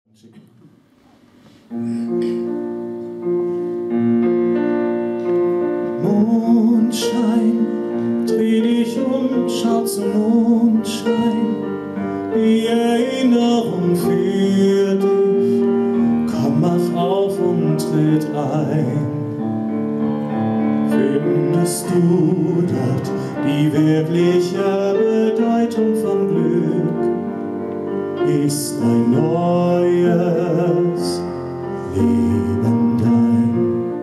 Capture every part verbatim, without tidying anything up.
Mondschein, dreh dich um, schau zum Mondschein, die Erinnerung für dich, komm, mach auf und tritt ein. Findest du dort die wirkliche Bedeutung von Glück, ist ein neues Leben dein.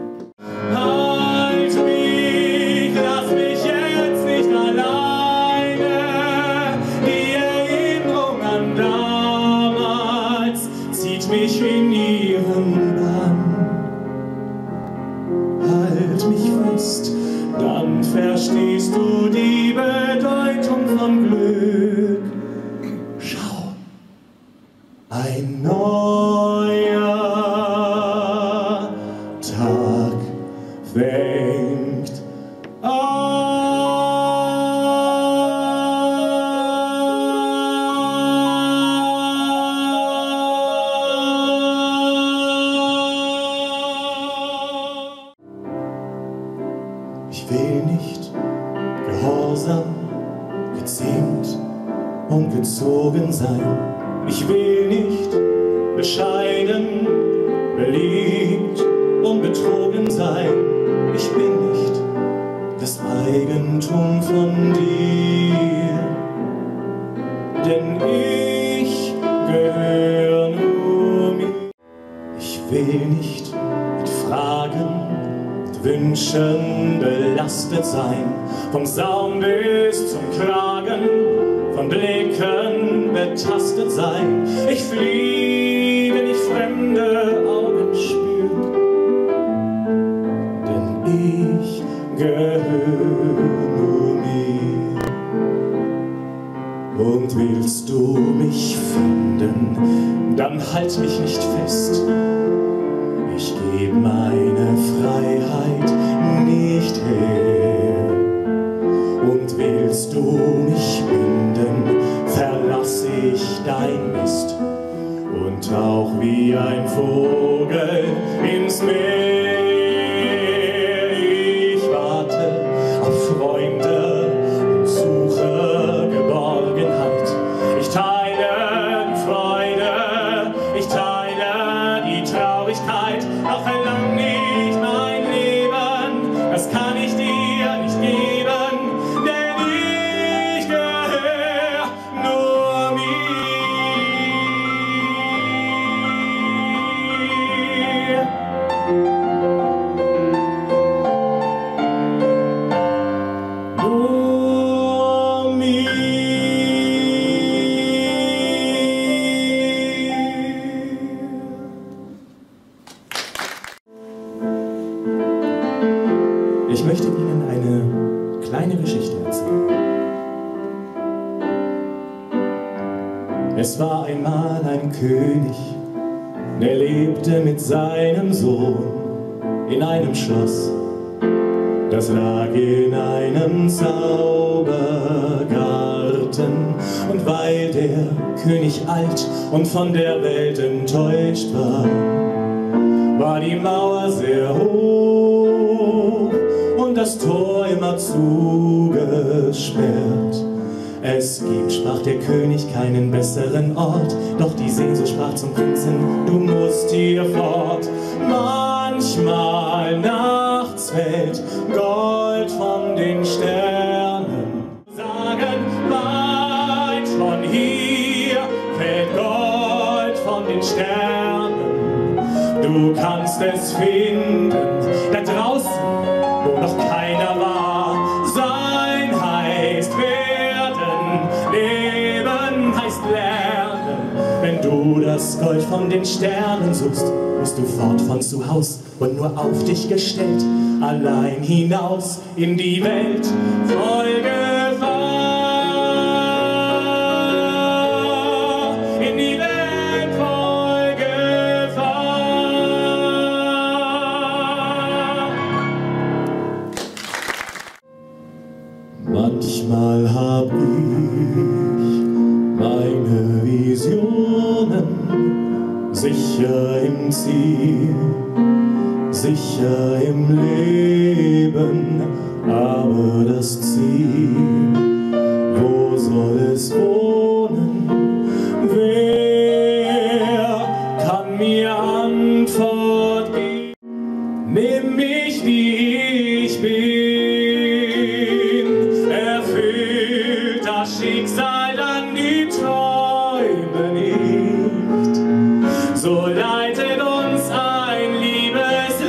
Halt mich, lass mich jetzt nicht alleine, die Erinnerung an damals zieht mich in ihren Bann. Halt mich fest, dann verstehst du die Bedeutung von Glück. Schau, ein neuer Tag fängt an. Ich will nicht gehorsam, gezähmt und gezogen sein. Ich will nicht bescheiden, beliebt und betrogen sein. Ich bin nicht das Eigentum von dir, denn ich gehöre nur mir. Ich will nicht mit Fragen und Wünschen belastet sein, vom Saum bis zum Kragen, von Blicken betastet sein. Ich flieh, wenn ich fremde Augen spür, denn ich gehöre nur mir. Und willst du mich finden, dann halt mich nicht fest. Ich geb meine Freiheit nicht her. Und willst du mich binden, verlass ich dein Nest und tauch wie ein Vogel ins Meer. Ich warte auf Freunde und suche Geborgenheit. Ich teile die Freude, ich teile die Traurigkeit, doch verlang nicht mein Leben, das kann ich dir nicht geben, denn ich gehöre nur mir. Nur mir. Ich möchte Ihnen eine kleine Geschichte erzählen. Es war einmal ein König, der lebte mit seinem Sohn in einem Schloss. Das lag in einem Zaubergarten. Und weil der König alt und von der Welt enttäuscht war, war die Mauer sehr hoch und das Tor immer zugesperrt. Es gibt, sprach der König, keinen besseren Ort, doch die Sehnsucht sprach zum Prinzen, du musst hier fort. Manchmal nachts fällt Gold von den Sternen, sagen, weit von hier fällt Gold von den Sternen. Du kannst es finden, da draußen, wo noch keiner war. Sein heißt werden, leben heißt lernen. Wenn du das Gold von den Sternen suchst, musst du fort von zu Haus und nur auf dich gestellt, allein hinaus in die Welt voll Gefahr, in die Welt voll Gefahr. Manchmal hab ich meine Visionen sicher im Ziel, sicher im Leben, aber das Ziel, wo soll es wohnen? Wer kann mir Antwort geben? Nimm mich, wie ich bin, erfüllt das Schicksal dann die Träume nicht, so leitet uns ein liebes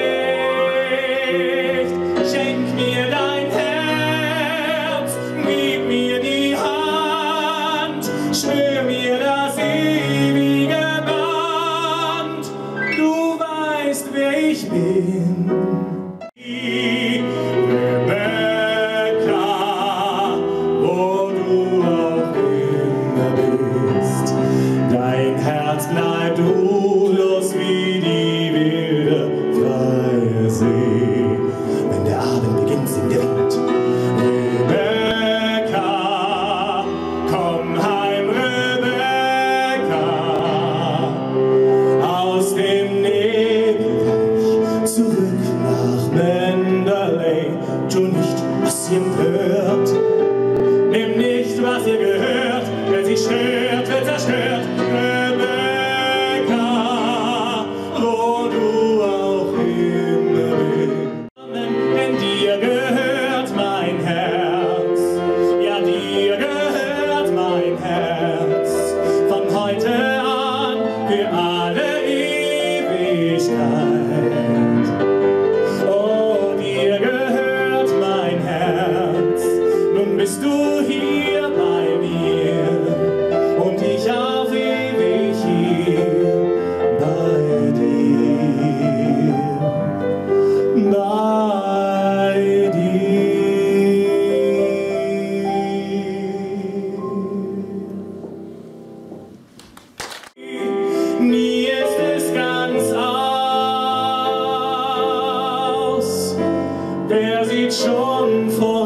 Licht. Schenk mir dein Herz, gib mir die Hand, schwör mir das ewige Band. Du weißt, wer ich bin. Rebecca, wo du auch immer bist, dein Herz bleibt ruhelos wie die wilde freie See. Wenn der Abend beginnt, singt der Wind. Rebecca, komm heim, Rebecca, aus dem Nebelreich zurück nach Mendeley. Tu nicht, was ihr empört, nimm nicht, was ihr gehört, wer sie stört, wird zerstört. Rebecca, wo du auch immer bist, denn dir gehört mein Herz, ja dir gehört mein Herz, von heute an für alle Ewigkeit. Oh, dir gehört mein Herz, nun bist du hier bei mir und ich auf ewig hier bei dir, bei dir. Nie ist es ganz aus, wer sieht schon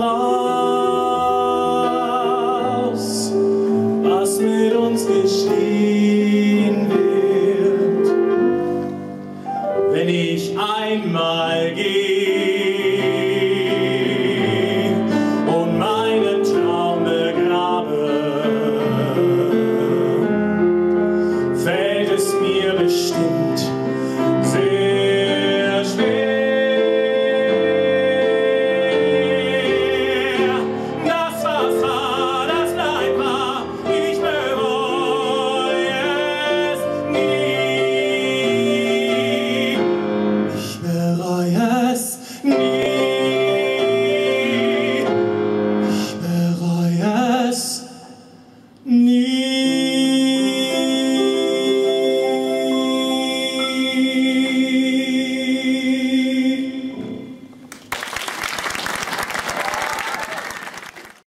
voraus, was mit uns geschehen wird, wenn ich einmal gehe und meinen Traum begrabe, fällt es mir bestimmt sehr schwer. Das war wahr, das bleibt wahr, ich bereue es nie. Ich bereue es nie. Ich bereue es nie.